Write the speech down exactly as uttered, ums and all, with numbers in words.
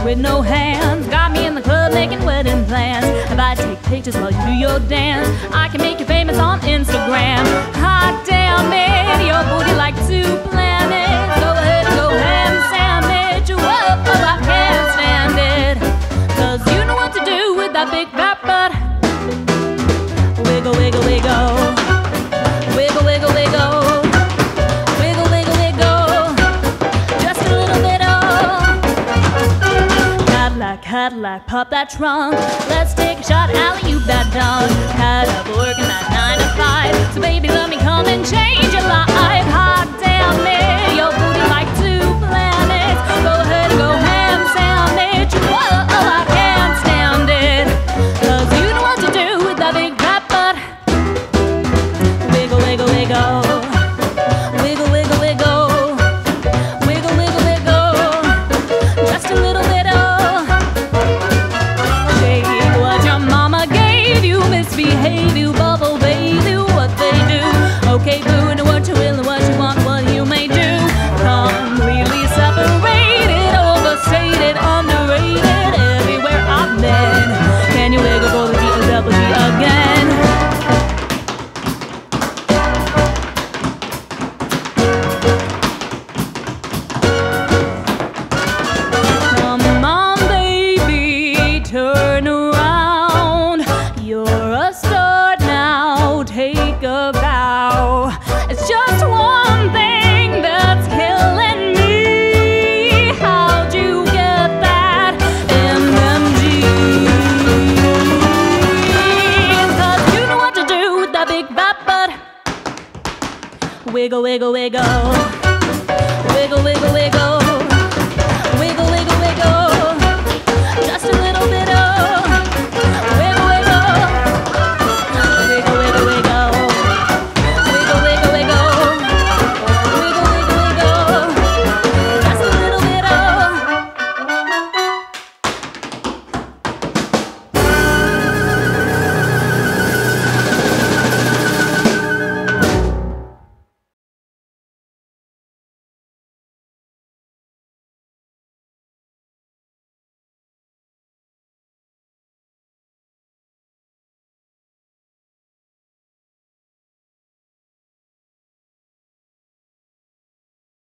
with no hands. Got me in the club making wedding plans. If I take pictures while you do your dance, I can make you famous on Instagram. Hot damn it, your booty like two planets. Go ahead and go ham sandwich. Whoa, oh, I can't stand it. Cause you know what to do with that big fat butt. Wiggle, wiggle, wiggle. Wiggle, wiggle, wiggle. Wiggle, wiggle, wiggle. Just a little bit of Cadillac, Cadillac, pop that trunk. Let's take a shot, alley, you bad dog. Had up working that nine to five. So baby, let me come and change your life. Hot damn it, your booty like two planets. Go ahead and go ham sandwich. Whoa, oh, I can't stand it. Cause you know what to do with that big fat butt. Wiggle, wiggle, wiggle. Wiggle, wiggle, wiggle. Wiggle, wiggle, wiggle. Just a little bit of shake what your mama gave you. Misbehave you, bubble bath you, what they do. Okay, boo, and what you will and what you want, what you may do. Completely separated, overstated, underrated. Everywhere I've been. Can you wiggle for the D O double G again? Come on, baby, turn around. You're a star now, take a bow. It's just one thing that's killing me. How'd you get that M M G? Cause you know what to do with that big fat butt. Wiggle, wiggle, wiggle. Wiggle, wiggle, wiggle.